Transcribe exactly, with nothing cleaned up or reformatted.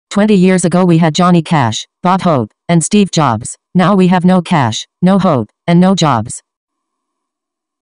Twenty years ago we had Johnny Cash, Bob Hope, and Steve Jobs. Now we have no cash, no hope, and no jobs.